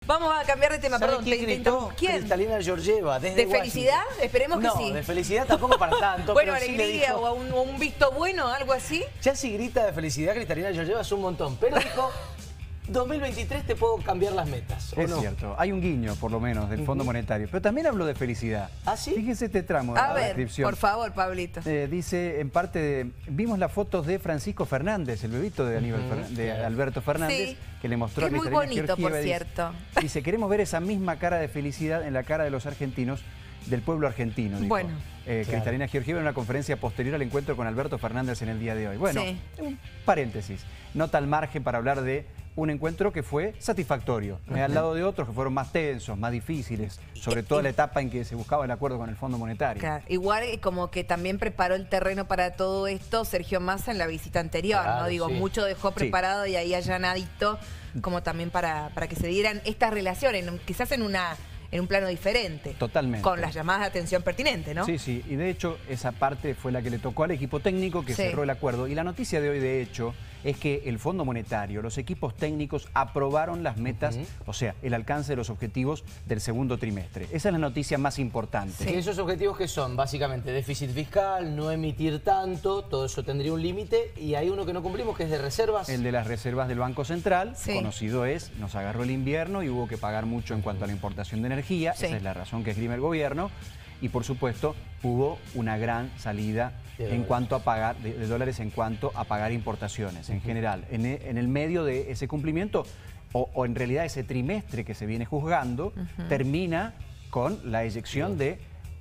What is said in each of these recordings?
Vamos a cambiar de tema, perdón. ¿Quién gritó? ¿Quién? Cristalina Georgieva, desde ¿De felicidad? Esperemos que sí. No, de felicidad tampoco para tanto. Bueno, pero sí alegría le dijo, o un visto bueno, algo así. ya si grita de felicidad Cristalina Georgieva es un montón, pero dijo, 2023 te puedo cambiar las metas, ¿o Es no? cierto, hay un guiño por lo menos del Fondo Monetario, pero también habló de felicidad. ¿Ah, sí? Fíjese este tramo de A la ver, descripción. por favor, Pablito. Dice, en parte, vimos las fotos de Francisco Fernández, el bebito de, de Alberto Fernández, Sí, que le mostró es a muy Cristalina bonito, por Georgieva, cierto. Dice, queremos ver esa misma cara de felicidad en la cara de los argentinos, del pueblo argentino, dijo. Bueno. Cristalina Georgieva en una conferencia posterior al encuentro con Alberto Fernández en el día de hoy. Bueno, Sí. un paréntesis, nota al margen para hablar de un encuentro que fue satisfactorio, al lado de otros que fueron más tensos, más difíciles, sobre todo la etapa en que se buscaba el acuerdo con el Fondo Monetario. Claro, igual como que también preparó el terreno para todo esto Sergio Massa en la visita anterior, Claro, ¿no? Digo, sí. mucho dejó preparado y ahí allanadito, como también para que se dieran estas relaciones, quizás en un plano diferente. Totalmente. Con las llamadas de atención pertinentes, ¿no? Sí, sí, y de hecho esa parte fue la que le tocó al equipo técnico que Sí. cerró el acuerdo. Y la noticia de hoy, de hecho, es que el Fondo Monetario, los equipos técnicos aprobaron las metas, o sea, el alcance de los objetivos del segundo trimestre. Esa es la noticia más importante. Sí. ¿Y esos objetivos que son? Básicamente déficit fiscal, no emitir tanto, todo eso tendría un límite, y hay uno que no cumplimos que es de reservas. El de las reservas del Banco Central, Sí. conocido es, nos agarró el invierno y hubo que pagar mucho en cuanto a la importación de energía, Sí. esa es la razón que esgrime el gobierno, y por supuesto hubo una gran salida en cuanto a pagar, de dólares en cuanto a pagar importaciones en general. En el medio de ese cumplimiento, o en realidad ese trimestre que se viene juzgando, termina con la eyección de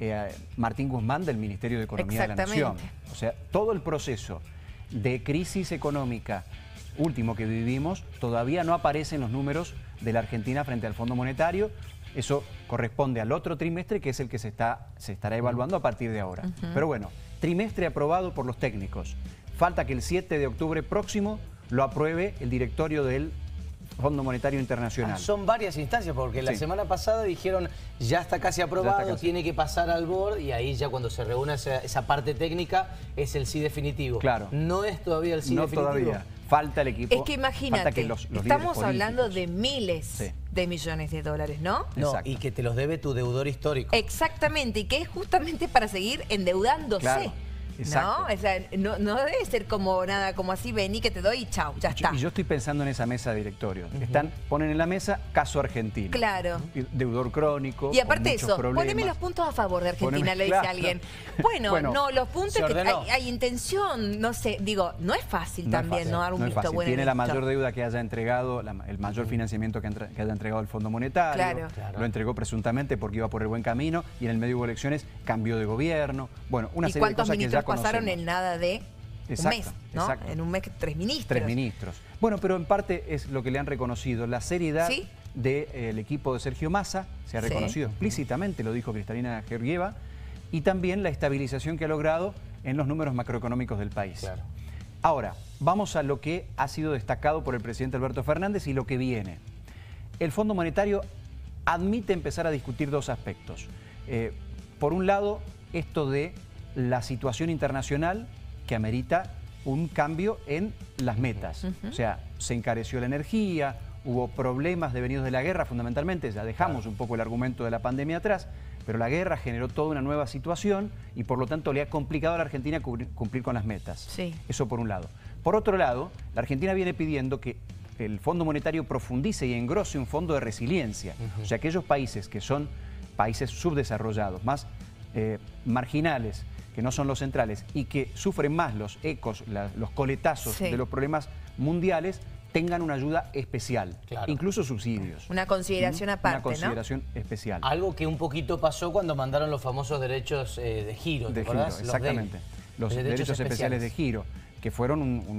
Martín Guzmán del Ministerio de Economía de la Nación. Exactamente. O sea, todo el proceso de crisis económica último que vivimos todavía no aparece en los números de la Argentina frente al Fondo Monetario. Eso corresponde al otro trimestre, que es el que se estará evaluando a partir de ahora. Pero bueno, trimestre aprobado por los técnicos. Falta que el 7 de octubre próximo lo apruebe el directorio del Fondo Monetario Internacional. Son varias instancias, porque la Sí. semana pasada dijeron ya está casi aprobado, Ya está casi. tiene que pasar al board, y ahí ya cuando se reúne esa parte técnica es el sí definitivo. Claro. No es todavía el sí No definitivo. todavía. Falta el equipo. Es que imagínate, falta que los líderes estamos hablando políticos. de miles Sí. de millones de dólares, ¿no? No, Exacto. y que te los debe tu deudor histórico. Exactamente, y que es justamente para seguir endeudándose. Claro, exacto. ¿No? O sea, no debe ser como nada, como así, vení que te doy y chau, ya está. Y yo estoy pensando en esa mesa de directorios. Ponen en la mesa caso argentino. Claro. Deudor crónico. Y aparte con de muchos eso, problemas. poneme los puntos a favor de Argentina, Poneme- le dice claro. alguien. Bueno, no, los puntos se que ordenó. hay intención, no sé, digo, no es fácil No es también, fácil, ¿no? Dar un no es visto fácil. bueno. Tiene en la esto. mayor deuda que haya entregado, el mayor financiamiento que haya entregado el Fondo Monetario. Claro. Lo entregó presuntamente porque iba por el buen camino y en el medio hubo elecciones, cambió de gobierno. Bueno, una ¿Y serie de cuántos cosas que ya ministros pasaron conocemos. en nada de Exacto, un mes, ¿no? exacto. En un mes 3 ministros. 3 ministros. Bueno, pero en parte es lo que le han reconocido, la seriedad ¿Sí? del equipo de Sergio Massa, se ha Sí. reconocido explícitamente, lo dijo Cristalina Georgieva, y también la estabilización que ha logrado en los números macroeconómicos del país. Claro. Ahora, vamos a lo que ha sido destacado por el presidente Alberto Fernández y lo que viene. El Fondo Monetario admite empezar a discutir dos aspectos. Por un lado, esto de la situación internacional que amerita un cambio en las metas. O sea, se encareció la energía, hubo problemas devenidos de la guerra fundamentalmente, ya dejamos un poco el argumento de la pandemia atrás, pero la guerra generó toda una nueva situación y por lo tanto le ha complicado a la Argentina cumplir con las metas. Sí. Eso por un lado. Por otro lado, la Argentina viene pidiendo que el Fondo Monetario profundice y engrose un fondo de resiliencia. O sea, aquellos países que son países subdesarrollados, más marginales, que no son los centrales y que sufren más los ecos, los coletazos Sí. de los problemas mundiales, tengan una ayuda especial, Claro. incluso subsidios. Una consideración aparte, Una consideración especial. Algo que un poquito pasó cuando mandaron los famosos derechos de giro, ¿te De giro, acordás? exactamente. Los derechos especiales de giro, que fueron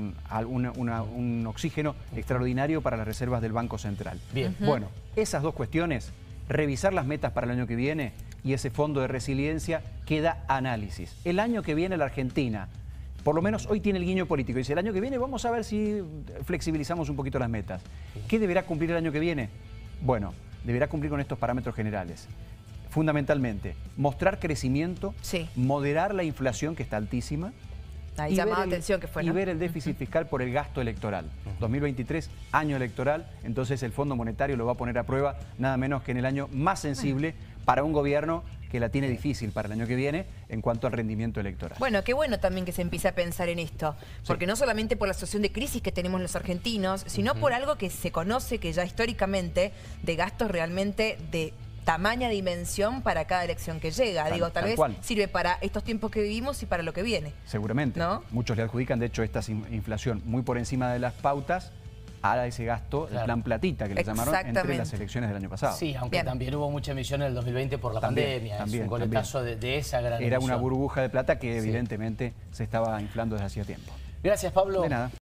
un oxígeno extraordinario para las reservas del Banco Central. Bien. Bueno, esas dos cuestiones, revisar las metas para el año que viene y ese fondo de resiliencia, queda análisis. El año que viene la Argentina, por lo menos hoy tiene el guiño político, dice el año que viene vamos a ver si flexibilizamos un poquito las metas. ¿Qué deberá cumplir el año que viene? Bueno, deberá cumplir con estos parámetros generales. Fundamentalmente, mostrar crecimiento, Sí. moderar la inflación que está altísima, Ahí llamaba atención que fue, ¿no? Y ver el déficit fiscal por el gasto electoral. 2023, año electoral, entonces el Fondo Monetario lo va a poner a prueba nada menos que en el año más sensible para un gobierno que la tiene difícil para el año que viene en cuanto al rendimiento electoral. Bueno, qué bueno también que se empiece a pensar en esto, porque no solamente por la situación de crisis que tenemos los argentinos, sino por algo que se conoce que ya históricamente de gastos realmente de tamaña dimensión para cada elección que llega. Digo, tal vez sirve para estos tiempos que vivimos y para lo que viene. Seguramente. ¿No? Muchos le adjudican, de hecho, esta inflación muy por encima de las pautas a ese gasto, el plan platita que le llamaron entre las elecciones del año pasado. Sí, aunque también hubo mucha emisión en el 2020 por la pandemia. Es un coletazo de esa gran Era emisión. una burbuja de plata que evidentemente se estaba inflando desde hacía tiempo. Gracias, Pablo. De nada.